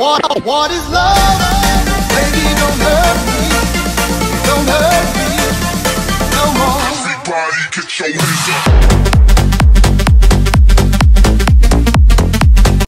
What is love? Baby, don't hurt me. Don't hurt me no more. Everybody get your hands up.